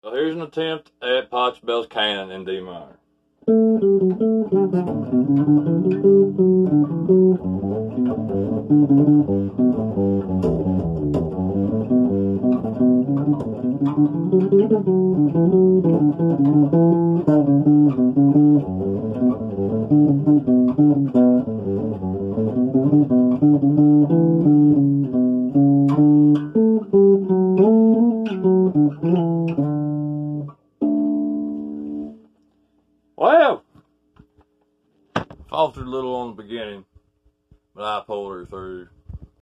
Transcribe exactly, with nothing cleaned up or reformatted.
So here's an attempt at Pachelbel's Canon in D minor. Well, faltered a little on the beginning, but I pulled her through.